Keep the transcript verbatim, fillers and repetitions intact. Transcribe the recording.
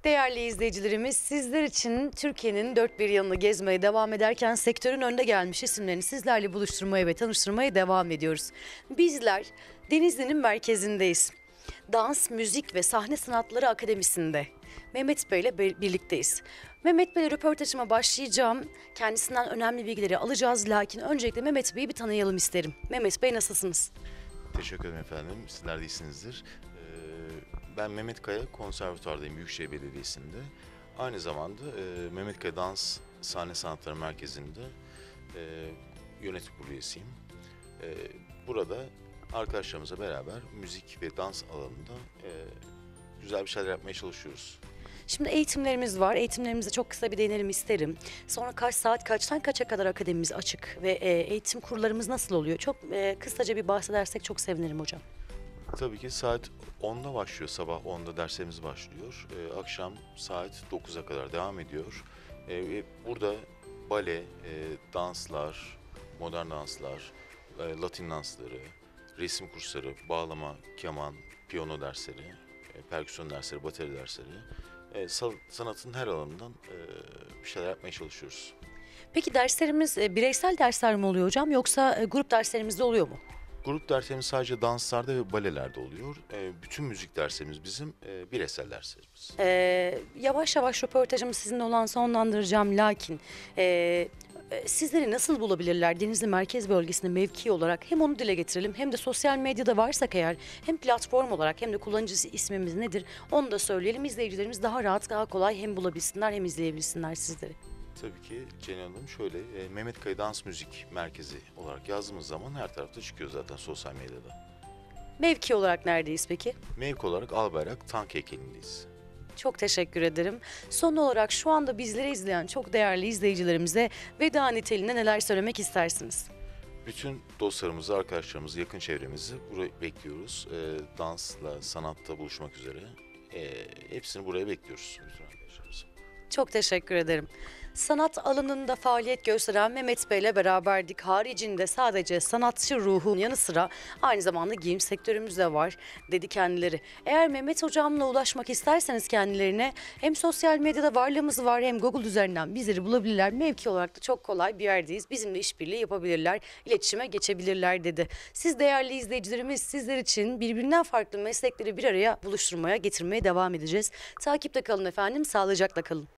Değerli izleyicilerimiz, sizler için Türkiye'nin dört bir yanını gezmeye devam ederken sektörün önde gelmiş isimlerini sizlerle buluşturmaya ve tanıştırmaya devam ediyoruz. Bizler Denizli'nin merkezindeyiz. Dans, Müzik ve Sahne Sanatları Akademisi'nde Mehmet Bey ile birlikteyiz. Mehmet Bey'le röportajıma başlayacağım. Kendisinden önemli bilgileri alacağız. Lakin öncelikle Mehmet Bey'i bir tanıyalım isterim. Mehmet Bey, nasılsınız? Teşekkür ederim efendim. Sizler de iyisinizdir. Ee, Ben Mehmet Kaya, konservatuvardayım Büyükşehir Belediyesi'nde. Aynı zamanda e, Mehmet Kaya Dans Sahne Sanatları Merkezi'nde e, yönetim kurulu üyesiyim. E, burada arkadaşlarımızla beraber müzik ve dans alanında e, güzel bir şeyler yapmaya çalışıyoruz. Şimdi eğitimlerimiz var. Eğitimlerimize çok kısa bir değinelim isterim. Sonra kaç saat, kaçtan kaça kadar akademimiz açık ve e, eğitim kurlarımız nasıl oluyor? Çok e, kısaca bir bahsedersek çok sevinirim hocam. Tabii ki saat onda başlıyor, sabah onda derslerimiz başlıyor. Ee, akşam saat dokuza kadar devam ediyor. Ee, ve burada bale, e, danslar, modern danslar, e, Latin dansları, resim kursları, bağlama, keman, piyano dersleri, e, perküsyon dersleri, bateri dersleri, e, sa- sanatın her alanından e, bir şeyler yapmaya çalışıyoruz. Peki derslerimiz e, bireysel dersler mi oluyor hocam, yoksa e, grup derslerimiz de oluyor mu? Grup derslerimiz sadece danslarda ve balelerde oluyor. E, bütün müzik derslerimiz bizim e, bireysel derslerimiz. Ee, yavaş yavaş röportajımı sizinle olan sonlandıracağım. Lakin e, e, sizleri nasıl bulabilirler Denizli Merkez Bölgesi'nde mevki olarak? Hem onu dile getirelim, hem de sosyal medyada varsak eğer, hem platform olarak hem de kullanıcı ismimiz nedir onu da söyleyelim. İzleyicilerimiz daha rahat, daha kolay hem bulabilsinler hem izleyebilsinler sizleri. Tabii ki Ceylan Hanım, şöyle e, Mehmet Kaya Dans Müzik Merkezi olarak yazdığımız zaman her tarafta çıkıyor zaten sosyal medyada. Mevki olarak neredeyiz peki? Mevki olarak Albayrak Tank Heykeli'ndeyiz. Çok teşekkür ederim. Son olarak şu anda bizleri izleyen çok değerli izleyicilerimize veda niteliğinde neler söylemek istersiniz? Bütün dostlarımızı, arkadaşlarımızı, yakın çevremizi buraya bekliyoruz. E, dansla, sanatta buluşmak üzere. E, hepsini buraya bekliyoruz bütün arkadaşlarımızı. Çok teşekkür ederim. Sanat alanında faaliyet gösteren Mehmet Bey ile beraberdik. Haricinde sadece sanatçı ruhun yanı sıra aynı zamanda giyim sektörümüz de var dedi kendileri. Eğer Mehmet hocamla ulaşmak isterseniz kendilerine, hem sosyal medyada varlığımız var hem Google üzerinden bizleri bulabilirler. Mevki olarak da çok kolay bir yerdeyiz. Bizimle işbirliği yapabilirler, iletişime geçebilirler dedi. Siz değerli izleyicilerimiz, sizler için birbirinden farklı meslekleri bir araya buluşturmaya, getirmeye devam edeceğiz. Takipte kalın efendim, sağlıcakla kalın.